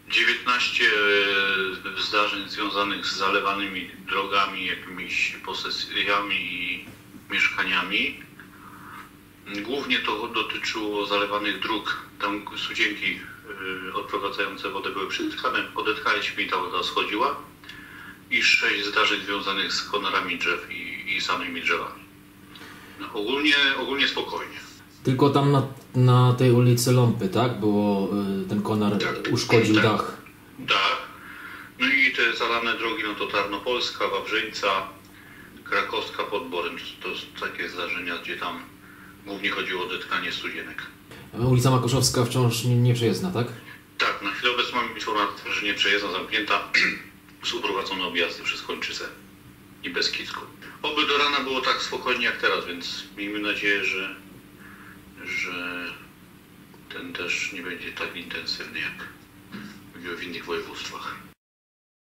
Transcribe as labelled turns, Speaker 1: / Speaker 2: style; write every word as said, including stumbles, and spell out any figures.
Speaker 1: dziewiętnaście zdarzeń związanych z zalewanymi drogami, jakimiś posesjami i mieszkaniami. Głównie to dotyczyło zalewanych dróg. Tam sudzienki odprowadzające wodę były przytkane, odetchaliśmy i ta woda schodziła. I sześć zdarzeń związanych z konarami drzew i, i samymi drzewami. No, ogólnie, ogólnie spokojnie.
Speaker 2: Tylko tam na, na tej ulicy Ląpy, tak? Było, ten konar tak, uszkodził
Speaker 1: tak,
Speaker 2: dach.
Speaker 1: Tak. No i te zalane drogi, no to Tarnopolska, Wawrzyńca, Krakowska pod Borem. To, to takie zdarzenia, gdzie tam głównie chodziło o odetkanie studzienek.
Speaker 2: Ulica Makoszowska wciąż nieprzejezdna, tak?
Speaker 1: Tak, na chwilę obecną mam informację, że nieprzejezdna, zamknięta. Są prowadzone objazdy przez Kończycę i Beskidzką. Oby do rana było tak spokojnie jak teraz, więc miejmy nadzieję, że, że ten deszcz nie będzie tak intensywny jak w innych województwach.